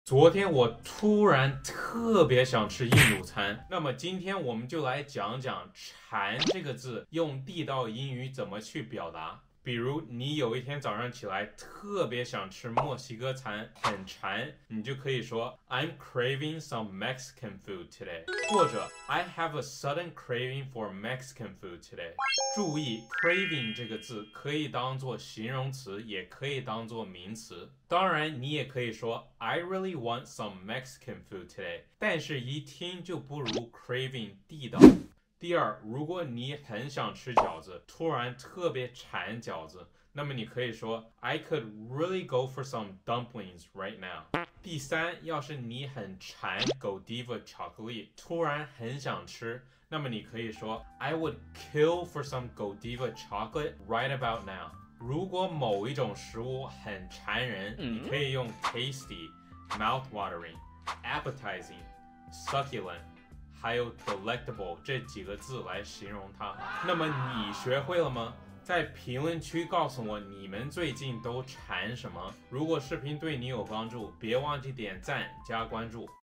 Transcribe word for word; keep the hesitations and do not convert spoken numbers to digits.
昨天我突然特别想吃印度餐，那么今天我们就来讲讲馋这个字用地道英语怎么去表达。比如你有一天早上起来特别想吃墨西哥餐，很馋，你就可以说 I'm craving some Mexican food today， 或者 I have a sudden craving for Mexican food today。 注意 craving 这个字可以当做形容词，也可以当做名词。当然你也可以说 I really want some Mexican food today， 但是一听就不如 craving 地道。第二，如果你很想吃饺子，突然特别馋饺子，那么你可以说 I could really go for some dumplings right now。 第三，要是你很馋 Godiva 巧克力，突然很想吃，那么你可以说 I would kill for some Godiva chocolate right about now。 如果某一种食物很馋人，你可以用 tasty、mouth-watering、appetizing、succulent还有 delectable 这几个字来形容它。那么你学会了吗？在评论区告诉我你们最近都馋什么。如果视频对你有帮助，别忘记点赞加关注。